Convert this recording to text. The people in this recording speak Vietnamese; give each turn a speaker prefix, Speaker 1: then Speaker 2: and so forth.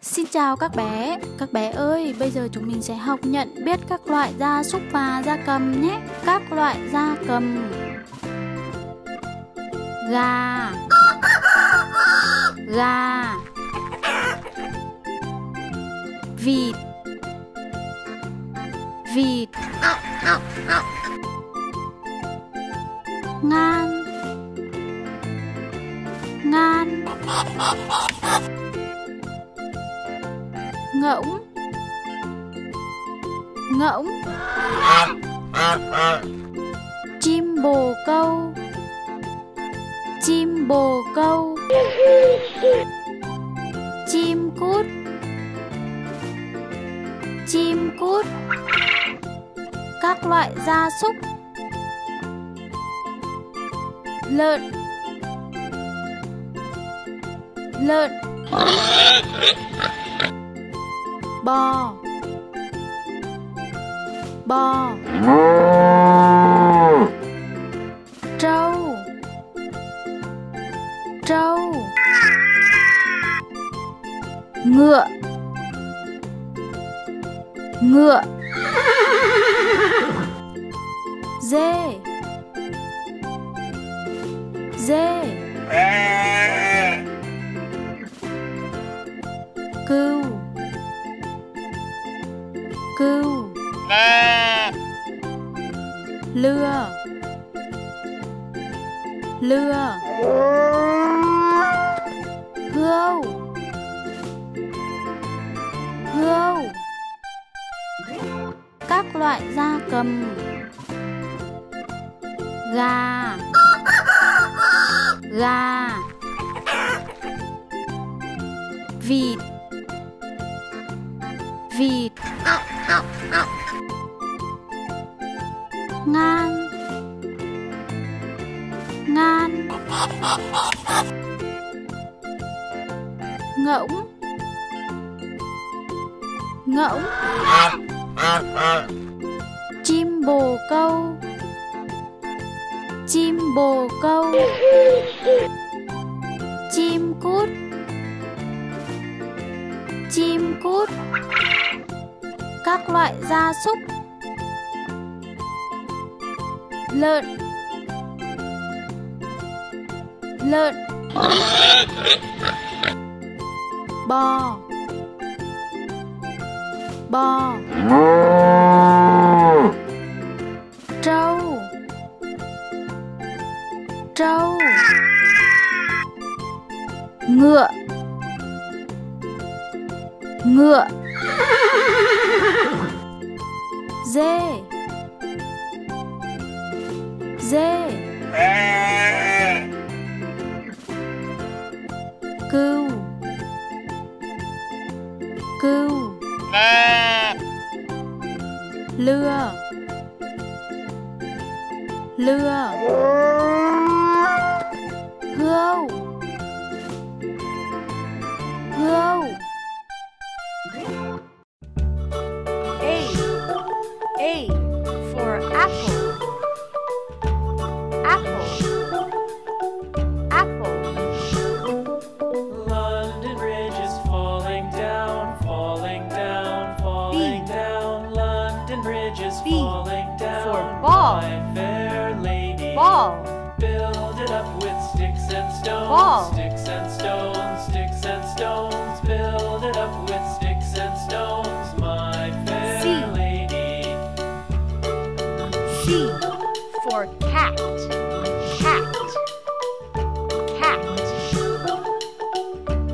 Speaker 1: Xin chào các bé ơi, bây giờ chúng mình sẽ học nhận biết các loại gia súc và gia cầm nhé. Các loại gia cầm: gà, vịt, ngan, ngỗng, chim bồ câu, chim cút. Các loại gia súc: lợn, bò, trâu, ngựa, dê, cừu, lừa, hươu. Các loại gia cầm: gà, vịt, ngan, ngỗng, chim bồ câu, chim cút. Các loại gia súc: lợn, bò, trâu, ngựa, dê, cừu, lừa, hươu.
Speaker 2: A for apple.
Speaker 3: London Bridge is falling down, falling down, falling down. London Bridge is falling down.
Speaker 2: For ball.
Speaker 3: My fair lady.
Speaker 2: Ball.
Speaker 3: Build it up with sticks and stones.
Speaker 2: Ball.
Speaker 3: Sticks and stones, sticks and stones. Build it up with sticks and stones. My fair
Speaker 2: C.
Speaker 3: lady.
Speaker 2: C for cat.